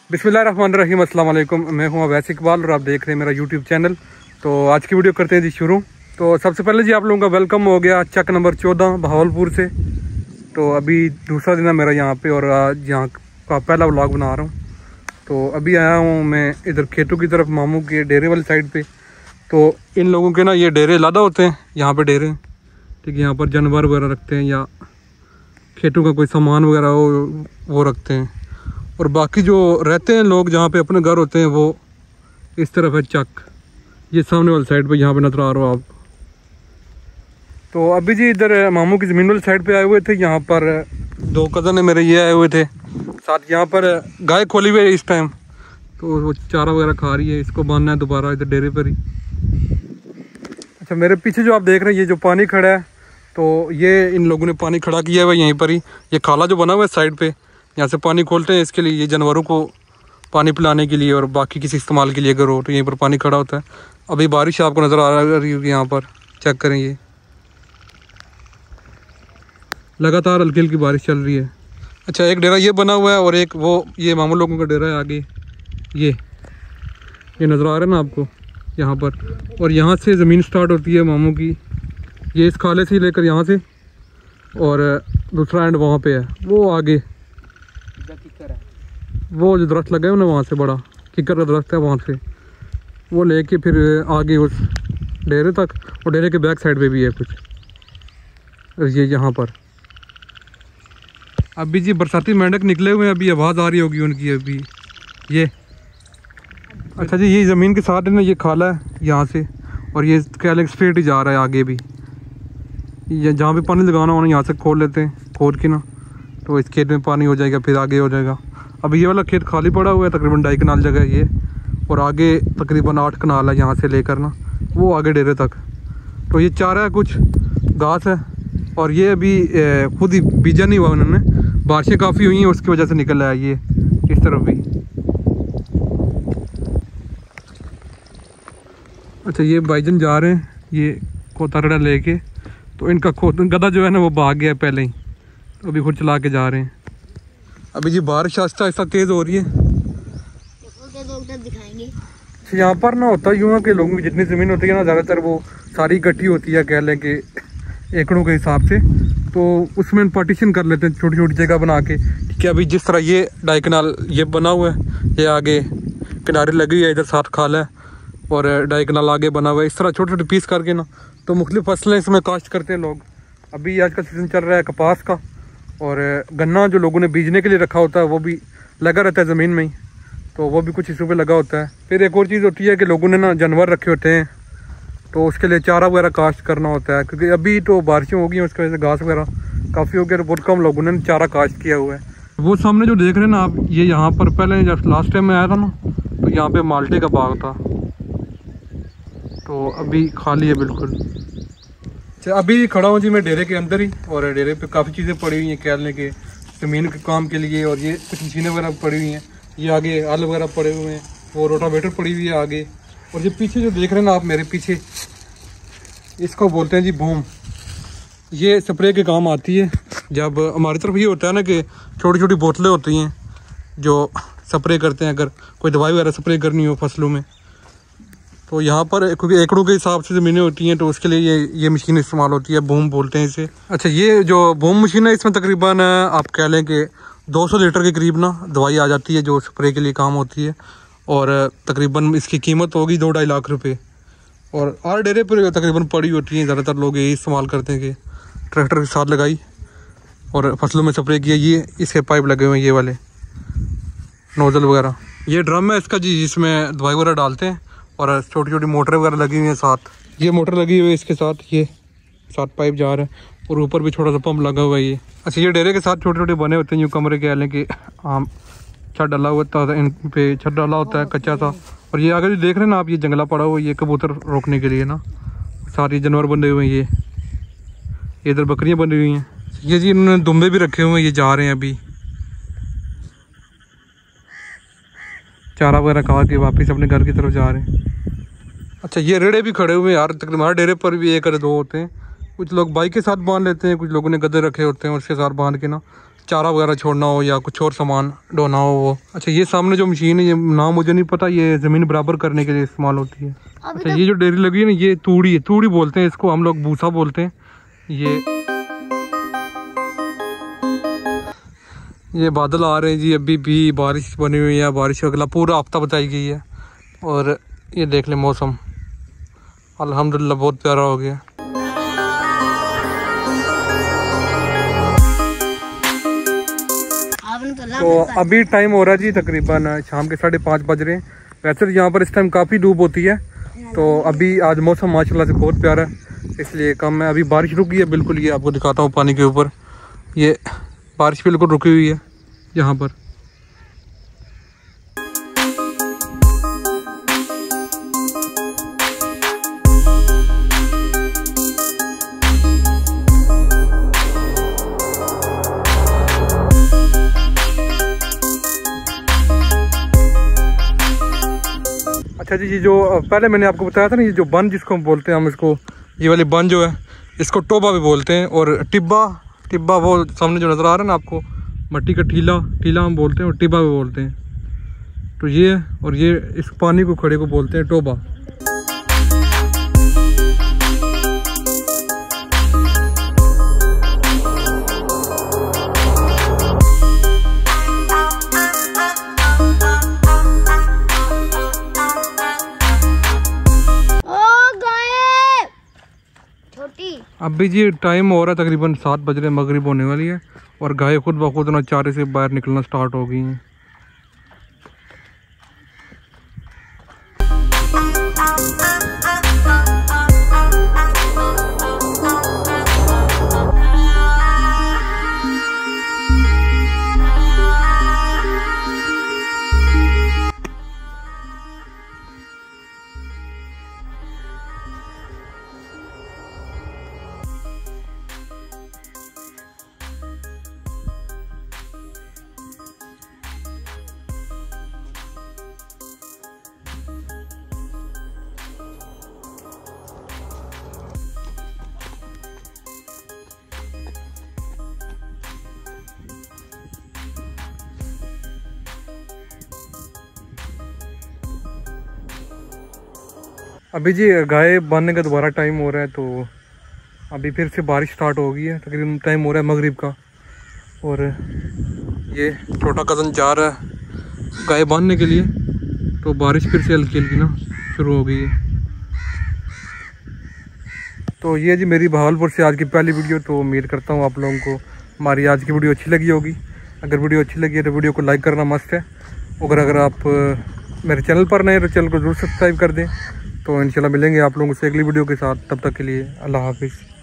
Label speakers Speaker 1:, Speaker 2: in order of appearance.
Speaker 1: बिस्मिल्लाहिर्रहमानिर्रहीम, अस्सलाम वालेकुम। मैं हूँ अवैस इकबाल और आप देख रहे हैं मेरा यूट्यूब चैनल। तो आज की वीडियो करते हैं जी शुरू। तो सबसे पहले जी आप लोगों का वेलकम हो गया चक नंबर 14 बहावलपुर से। तो अभी दूसरा दिन है मेरा यहाँ पे और आज यहाँ का पहला व्लॉग बना रहा हूँ। तो अभी आया हूँ मैं इधर खेतों की तरफ, मामू के डेरे वाली साइड पे। तो इन लोगों के ना ये डेरे लादा होते हैं यहाँ पे डेरे, ठीक है। यहाँ पर जानवर वगैरह रखते हैं या खेतों का कोई सामान वगैरह हो वो रखते हैं। और बाकी जो रहते हैं लोग जहाँ पे अपने घर होते हैं वो इस तरफ है चक, ये सामने वाली साइड पे यहाँ पे नजर आ रहा हो आप। तो अभी जी इधर मामू की ज़मीन वाली साइड पे आए हुए थे। यहाँ पर दो कज़न है मेरे ये आए हुए थे साथ। यहाँ पर गाय खोली हुई है इस टाइम, तो वो चारा वगैरह खा रही है। इसको बांधना है दोबारा इधर डेरे पर ही। अच्छा, मेरे पीछे जो आप देख रहे हैं ये जो पानी खड़ा है, तो ये इन लोगों ने पानी खड़ा किया हुआ है यहीं पर ही। ये खाला जो बना हुआ है साइड पे, यहाँ से पानी खोलते हैं इसके लिए, ये जानवरों को पानी पिलाने के लिए और बाकी किसी इस्तेमाल के लिए अगर हो तो यहीं पर पानी खड़ा होता है। अभी बारिश आपको नज़र आ रही होगी यहाँ पर, चेक करें, ये लगातार हल्की हल्की बारिश चल रही है। अच्छा, एक डेरा ये बना हुआ है और एक वो ये मामू लोगों का डेरा है आगे, ये नज़र आ रहा है ना आपको यहाँ पर। और यहाँ से ज़मीन स्टार्ट होती है मामू की, ये इस खाले से लेकर यहाँ से, और दूसरा एंड वहाँ पे है वो आगे, वो जो दरख्त लगा है ना वहाँ से, बड़ा किकर का दरख्त है, वहाँ से वो लेके फिर आगे उस डेरे तक। और डेरे के बैक साइड पे भी है कुछ, ये यहाँ पर। अभी जी बरसाती मेंढक निकले हुए हैं, अभी आवाज़ आ रही होगी उनकी अभी ये। अच्छा जी, ये ज़मीन के साथ है ना ये खाला है यहाँ से, और ये क्या स्ट्रेट ही जा रहा है आगे भी। ये जहाँ पे पानी लगाना हो ना यहाँ से खोल लेते हैं, खोद के ना, तो इस खेत में पानी हो जाएगा, फिर आगे हो जाएगा। अभी ये वाला खेत खाली पड़ा हुआ है, तकरीबन 2.5 कनाल जगह है ये, और आगे तकरीबन 8 कनाल है यहाँ से लेकर ना वो आगे डेरे तक। तो ये चारा है, कुछ घास है, और ये अभी खुद ही बीजा नहीं हुआ उन्होंने, बारिशें काफ़ी हुई हैं उसकी वजह से निकल आया ये इस तरफ भी। अच्छा, ये भाईजन जा रहे हैं ये कोतारड़ा लेके, तो इनका गधा जो है ना वो भाग गया पहले ही, तो अभी खुद चला के जा रहे हैं। अभी जी बारिश आहिस्ता आहिस्ता तेज़ हो रही है। यहाँ पर ना होता यूँ है कि लोगों की जितनी ज़मीन होती है ना ज़्यादातर वो सारी इकट्ठी होती है, कह लें कि एकड़ों के हिसाब से, तो उसमें पार्टीशन कर लेते हैं छोटी छोटी जगह बना के, ठीक है। अभी जिस तरह ये 2.5 कनाल ये बना हुआ है, ये आगे किनारे लगी है, इधर 7 खाल है, और 2.5 कनाल आगे बना हुआ है। इस तरह छोटे छोटे पीस करके ना तो मुख्तलिफ फसलें इसमें काश्त करते हैं लोग। अभी आज का सीज़न चल रहा है कपास का, और गन्ना जो लोगों ने बीजने के लिए रखा होता है वो भी लगा रहता है ज़मीन में ही, तो वो भी कुछ हिस्सों पे लगा होता है। फिर एक और चीज़ होती है कि लोगों ने ना जानवर रखे होते हैं, तो उसके लिए चारा वगैरह काश्त करना होता है, क्योंकि अभी तो बारिशें हो गई हैं उसकी वजह से घास वगैरह काफ़ी हो गया, तो बहुत कम लोगों ने चारा काश्त किया हुआ है। वो सामने जो देख रहे हैं ना आप, ये यहाँ पर पहले जब लास्ट टाइम में आया था ना तो यहाँ पर माल्टे का बाग था, तो अभी खाली है बिल्कुल। अभी खड़ा हूँ जी मैं डेरे के अंदर ही, और डेरे पे काफ़ी चीज़ें पड़ी हुई हैं कह लें कि ज़मीन के काम के लिए, और ये कुछ मशीनें वगैरह पड़ी हुई हैं, ये आगे हल वगैरह पड़े हुए हैं, वो रोटावेटर पड़ी हुई है आगे। और ये पीछे जो देख रहे हैं ना आप मेरे पीछे, इसको बोलते हैं जी बूम। ये स्प्रे के काम आती है। जब हमारी तरफ ये होता है ना कि छोटी छोटी बोतलें होती हैं जो स्प्रे करते हैं, अगर कोई दवाई वगैरह स्प्रे करनी हो फसलों में, तो यहाँ पर क्योंकि एकड़ों के हिसाब से ज़मीनें होती हैं, तो उसके लिए ये मशीन इस्तेमाल होती है, बूम बोलते हैं इसे। अच्छा, ये जो बूम मशीन है इसमें तकरीबन आप कह लें कि 200 लीटर के करीब ना दवाई आ जाती है जो स्प्रे के लिए काम होती है, और तकरीबन इसकी कीमत होगी 2-2.5 लाख रुपये। और हर डेरे पर तकरीबन पड़ी होती हैं, ज़्यादातर लोग यही इस्तेमाल करते हैं कि ट्रैक्टर के साथ लगाई और फसलों में स्प्रे किया। ये इसके पाइप लगे हुए हैं, ये वाले नोज़ल वगैरह। ये ड्रम है इसका जी, जिसमें दवाई वगैरह डालते हैं, और छोटी छोटी मोटरें वगैरह लगी हुई हैं साथ। ये मोटर लगी हुई है इसके साथ, ये 7 पाइप जा रहे हैं, और ऊपर भी छोटा सा पंप लगा हुआ है ये। अच्छा, ये डेरे के साथ छोटे छोटे बने होते हैं यूँ कमरे कह लें कि आम छत डाला होता है, इन पे छत डाला होता है कच्चा सा। और ये आगे जो देख रहे हैं ना आप, ये जंगला पड़ा हुआ है, ये कबूतर रोकने के लिए ना सारे जानवर बंधे हुए हैं। ये इधर बकरियां बंधी हुई हैं। ये जी इन्होंने दुम्बे भी रखे हुए हैं, ये जा रहे हैं अभी चारा वगैरह खा के वापस अपने घर की तरफ जा रहे हैं। अच्छा, ये रेड़े भी खड़े हुए हैं यार, तकरीबन हमारे डेरे पर भी 1 या 2 होते हैं। कुछ लोग बाइक के साथ बांध लेते हैं, कुछ लोगों ने गधे रखे होते हैं उसके साथ बांध के ना चारा वगैरह छोड़ना हो या कुछ और सामान ढोना हो वो। अच्छा ये सामने जो मशीन है, ये नाम मुझे नहीं पता, ये ज़मीन बराबर करने के लिए इस्तेमाल होती है। अच्छा ये जो डेयरी लगी है ना, ये तूड़ी है, तूड़ी बोलते हैं इसको, हम लोग भूसा बोलते हैं। ये बादल आ रहे हैं जी, अभी भी बारिश बनी हुई है, बारिश अगला पूरा हफ्ता बताई गई है। और ये देख लें मौसम अल्हम्दुलिल्लाह बहुत प्यारा हो गया। तो अभी टाइम हो रहा है जी तकरीबन शाम के 5:30 बज रहे हैं। वैसे तो यहाँ पर इस टाइम काफ़ी धूप होती है, तो अभी आज मौसम माशाल्लाह से बहुत प्यारा है, इसलिए कम है। अभी बारिश रुक गई है बिल्कुल, ये आपको दिखाता हूँ पानी के ऊपर, ये बारिश बिल्कुल रुकी हुई है यहाँ पर। अच्छा जी, ये जो पहले मैंने आपको बताया था ना, ये जो बन जिसको हम बोलते हैं, हम इसको ये वाली बन जो है इसको टोबा भी बोलते हैं। और टिब्बा वो सामने जो नज़र आ रहा है ना आपको, मट्टी का टीला हम बोलते हैं और टिब्बा भी बोलते हैं। तो ये और ये इस पानी को खड़े को बोलते हैं टोबा। अभी जी टाइम हो रहा है तकरीबन 7 बज रहे, मगरिब होने वाली है और गाय खुद ब खुद ना चारे से बाहर निकलना स्टार्ट हो गई हैं। अभी जी गाय बांधने का दोबारा टाइम हो रहा है, तो अभी फिर से बारिश स्टार्ट हो गई है। तकरीबन टाइम हो रहा है मगरिब का और ये छोटा कज़न जा रहा है गाय बांधने के लिए, तो बारिश फिर से हल्की हल्की ना शुरू हो गई है। तो ये जी मेरी बहावलपुर से आज की पहली वीडियो। तो उम्मीद करता हूँ आप लोगों को हमारी आज की वीडियो अच्छी लगी होगी। अगर वीडियो अच्छी लगी है तो वीडियो को लाइक करना मस्त है। अगर आप मेरे चैनल पर नए तो चैनल को ज़रूर सब्सक्राइब कर दें। तो इंशाल्लाह मिलेंगे आप लोगों से अगली वीडियो के साथ, तब तक के लिए अल्लाह हाफिज़।